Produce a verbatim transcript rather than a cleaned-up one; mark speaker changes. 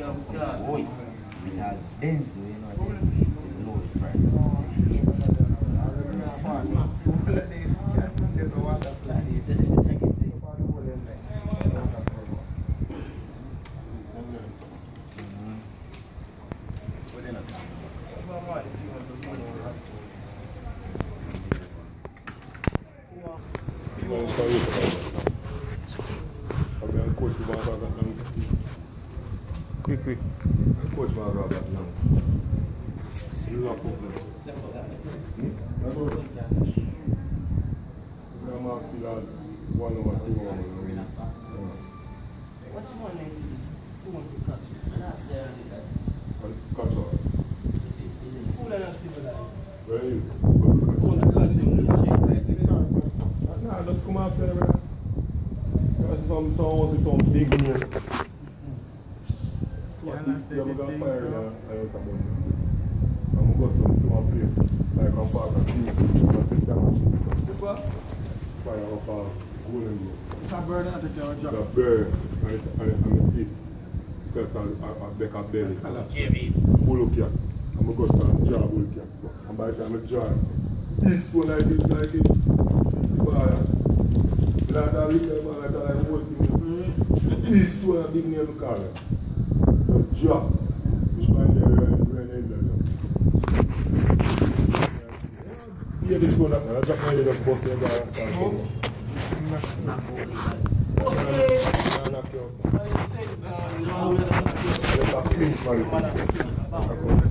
Speaker 1: Boy, it has dense, you know, the lowest price.
Speaker 2: Quick, quick.
Speaker 3: Coach man got that now. Still up up there. Hmm? That's all. We have marked the lads one over two over.
Speaker 4: What you want to spoon to catch? That's there.
Speaker 3: And catch out.
Speaker 4: Spoon and still alive.
Speaker 3: Where is it?
Speaker 4: Spoon and catch
Speaker 3: Nah, just come outside there. That's some someone with some big nose. Yeah, I'm going to fire in a house about it. I'm going to go to some small place, like a park and see, and take that machine.
Speaker 4: This what?
Speaker 3: Fire up a golden glow.
Speaker 4: It's a bird and it's a
Speaker 3: It's a
Speaker 4: drop.
Speaker 3: bird, and it's and it's a seat. Because I'm a deck of belly. So, bull cat. I'm going to go to some jar bull cat. So, and by the time I jar, each stone like it, like it, the bar. Like that, like that, like that, like one thing. Each stone, I big name to call it. Drop. Which one there and rain in there? Yeah, this one up. I drop my head up, boss in there. Knock you out. Let's have clean, man.